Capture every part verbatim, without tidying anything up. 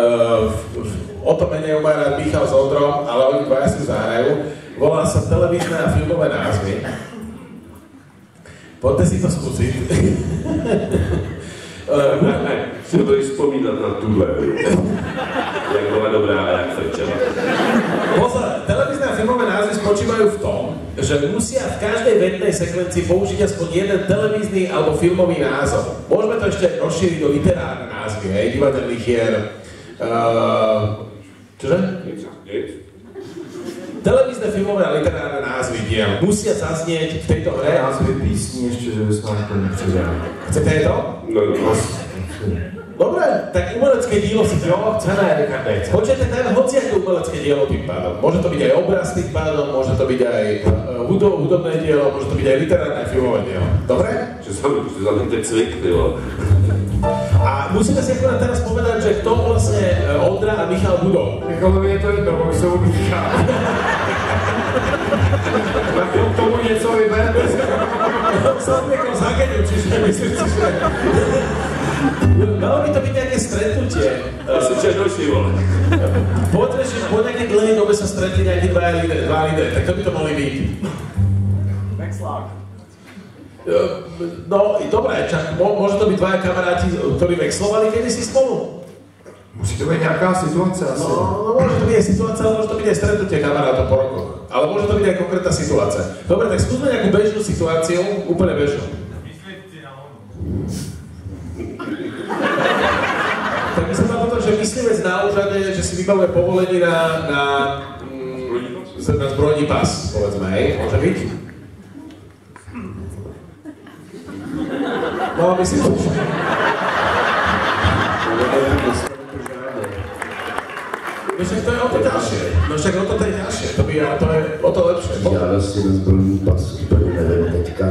o to menej má rád Michal s Ondrom, ale oni dvaja si zahrajú. Volá sa televízne a filmové názvy. Poďte si to skúsiť. Ne, ne, si budeš vzpomínat na tuhle. Jak byla dobrá a jak frčela. Pozor, televízne a filmové názvy spočívajú v tom, že musia v každej vetnej sekvencii použiť aspoň jeden televízny alebo filmový názov. Môžeme to ešte rozšíriť do literárne názvy, hej, divadelných hier. Uh, čože? Televízne, filmové a literárne názvy diel musia zaznieť v tejto hre. Názvy písní ešte, že by sme to nepředali. Chcete to? No, no. Dobre, tak umelecké dílo si jo, chceme. Počujete ten hociaké umelecké dielo tým pádom. Môže to byť aj obraz tým pádom, môže to byť aj uh, hudobné dielo, môže to byť aj literárne a filmové dielo. Dobre? Že sa mi teď cvik, jo. A musíme si akorát teraz povedať, že kto vlastne Ondra a Michal budú. Michalovi je to jedno, bo jsou Michal. Tak k tomu něco vyberte. Som niekoho zagadil, čiže myslím si, že... Malo by to byť nejaké stretnutie. Asi černoši, vole. Povedzme, že po nejakej dlhej dobe sa stretli nejaké dva lídry, dva lídry, tak to by to mohli byť. Vexlák. No, dobré, čak, môže to byť dvaja kamaráti, ktorí vexlovali kedysi spolu? Musí to být nějaká situace asi. No, no môže to byť aj situácia, ale môže to byť aj stretnutie kamarátov po rokoch. Ale môže to byť aj konkrétna situácia. Dobre, tak skúsme nejakú bežnú situáciu, úplne bežnú. Myslíte na onu. Tak my sa tam potom, že myslivec na úřade, že si vybavuje povolenie na, na, mm, na zbrojní pas, povedzme, hej, môže byť? No, myslím, že... No však to je o to ďalšie. No však o to to je ďalšie. To by, to je o to lepšie. Já vlastně na zbrojní pas úplně nevím teďka.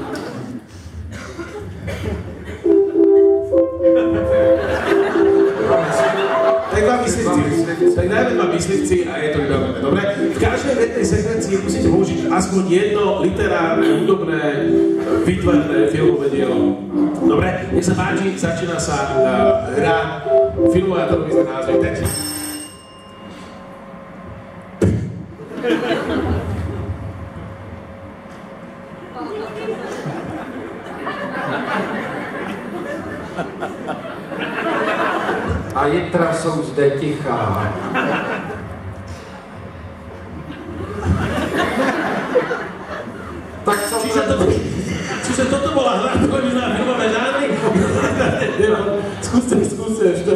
Tak dva myslivci. Tak najmä dva myslivci a je to vybavené. Dobre? V každej vetnej sekvencii musíte použiť aspoň jedno literárne, hudobné, výtvarné filmové dielo. Dobre? Nech sa páči, začína sa uh, hra filmové a televízne názvy teď. A jitra jsou zde tichá. Tak co Čiže, to, čiže toto bola hra televízna a filmové žánry? Skúste, skúste ešte.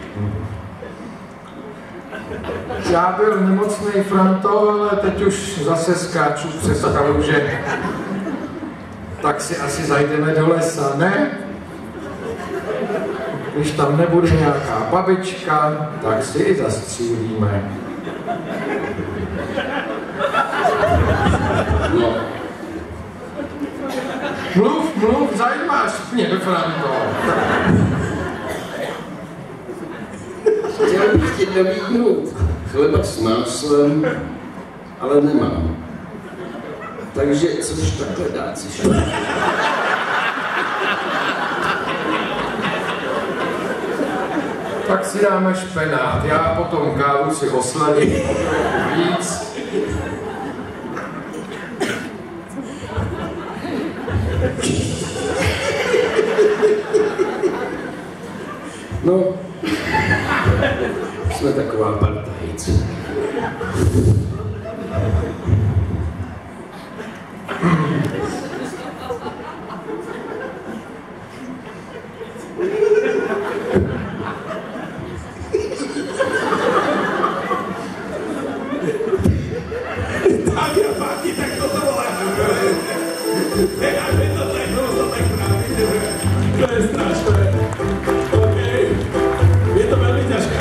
Já byl nemocnej Franto, ale teď už zase skáču přes kaluže. Tak si asi zajdeme do lesa, ne? Když tam nebude nějaká babička, tak si ji zastřílíme. No, Mluv, mluv, zajímáš mě, Franto. chtěl bych ti nabídnout chleba s máslem, ale nemám. Takže což takhle dát si šlo. Tak si dáme špenát, já potom kávu si osladím víc. No, jsme taková partajice. Dámy a páni, tak toto bola. Necháme to tak, no to tak práve. To je strašné. OK. Je to veľmi ťažké.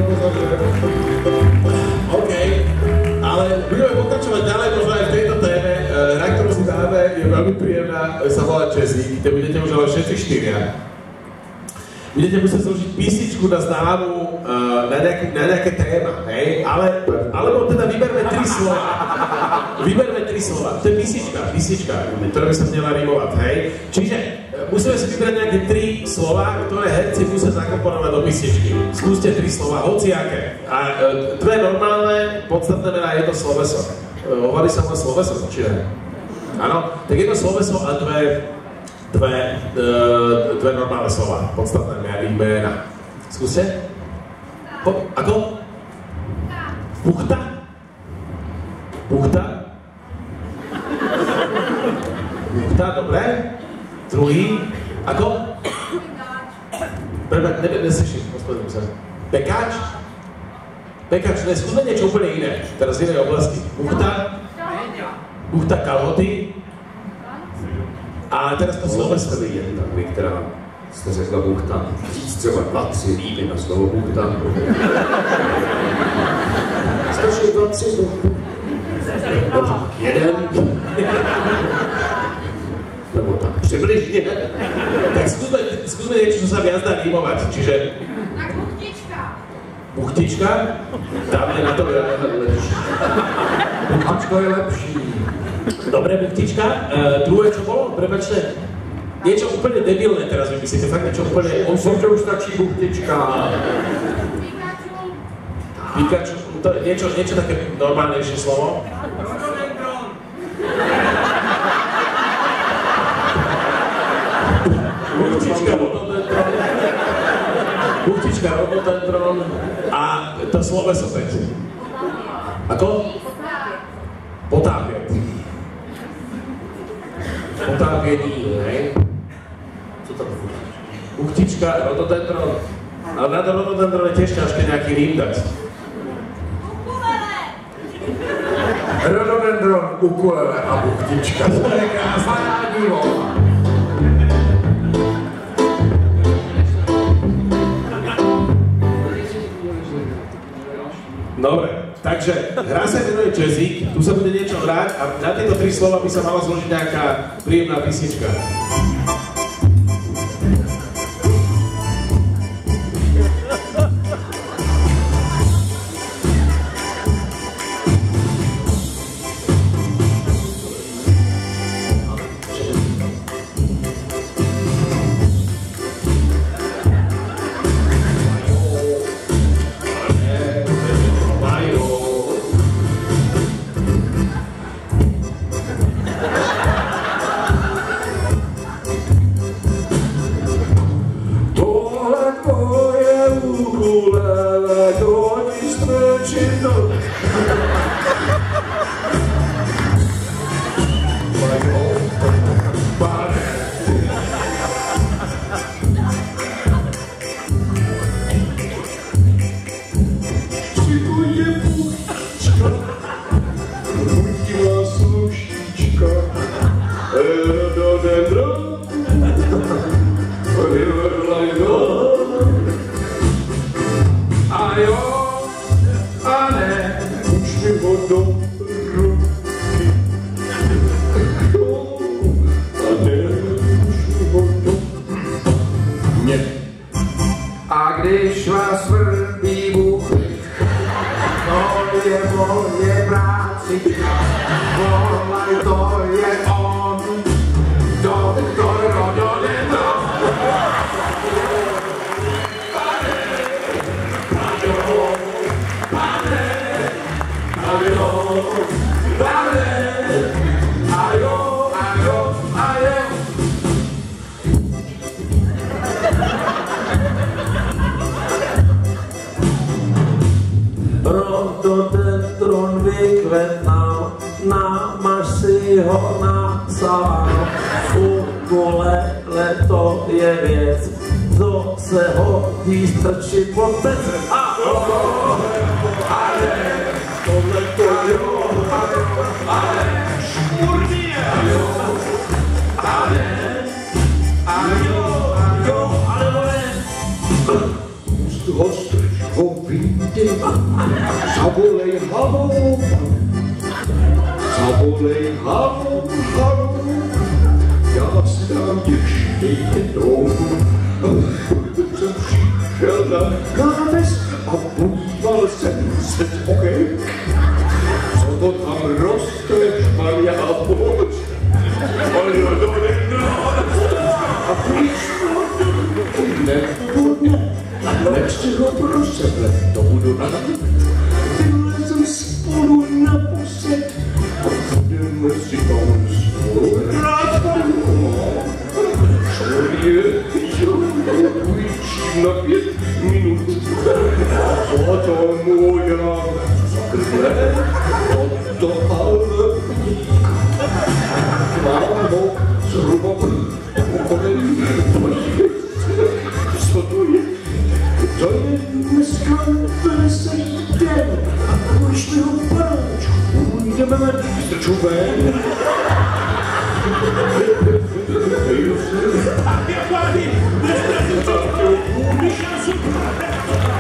OK. Ale budeme pokračovať ďalej, možno aj v tejto téme. Hra, ktorú si dáme, je veľmi príjemná, sa volá Jazzy, kde budete už ale všetci štyria. budete musieť zložiť písničku na známu, uh, na, nejaké, na nejaké téma, hej? Ale, alebo teda vyberme tri slova. Vyberme tri slova. To je písnička, písnička, ktorá by sa měla rimovať, hej? Čiže musíme si vybrať nejaké tri slova, ktoré herci musia zakomponovať do písničky. Skúste tri slova, hociaké. A uh, dve normálne, podstatné mená, jedno sloveso. Uh, hovorí sa o sloveso, či ne? Áno, tak jedno sloveso a dve, dve, uh, dve normálne slova, podstatné jména. Skúste? Po, ako? Puchta? Puchta? Puchta, dobré. Druhý? Ako? Prvé, neviem, neslyším, hospodinu sa. Pekáč? Pekáč, ne, skúsme niečo úplne iné, teraz z inej oblasti. Puchta? Puchta kalhoty? A teraz to slovo jste vidět, tak vy, která jste řekla buchta, říct třeba dva, tři líby na slovo buchta. Stačí dva, tři slovo. Dobře, jeden. Nebo tak přibližně. Tak skúsme, skúsme niečo, čo sa viac dá rimovať, čiže... Tak buchtička. Buchtička? Dáme na to lepší. Buchtička je lepší. Dobre, buchtička. Uh, druhé, čo bolo? Prepačte. Niečo úplne debilné teraz vymyslíte, fakt niečo úplne... Myslím, že už stačí buchtička. Pikachu. Pikachu, to je niečo, niečo také normálnejšie slovo. Buchtička, rododendron. Buchtička, rododendron. A to sloveso teď. Ako? Potápět. Potápění, hej? Co to bude? Buchtička, rododendron. Ale na to rododendron je tiež ťažké nejaký rým dať. Rododendron, ukulele a buchtička. To je krásná divo. Dobre, takže hra sa jmenuje Jazzík, tu sa bude niečo hrať a na tieto tri slova by sa mala zložiť nejaká príjemná písnička. A když vás vrtí buchy, to je moje prácička, volaj, to je on, doktor Rododendron. Pane, pane, pane, ajo, pane, ajo, ajo, ajo. Rododendron vykvetnal, námaž si ho na salám. Ukulele to je věc, co se hodí strčit pod pec. A ale, tohle to jo, ale, šmurně, jo, ale, ajo, ajo, ale ne. Ostrč ho vyjde, zavolej halou, zavolej halou, halou, já si dám ještě jednou, šel na náves a podíval jsem se z okénka. Co to tam roste, španě a poč? Ale to nekrát. A přišlo nebo ne, nechci ho pro sebe, to budu rád. Vylezem spolu naposled a budeme si tam spolu hrát. Člověk, jo, půjčím na pět minut. A potom já zakrve od toho mám ho zhruba pokolený. Co to je? To je dneska veselý den. A půjš mi ho panáč, půjdeme strču ven. Aqui, aqui, deixa eu ver.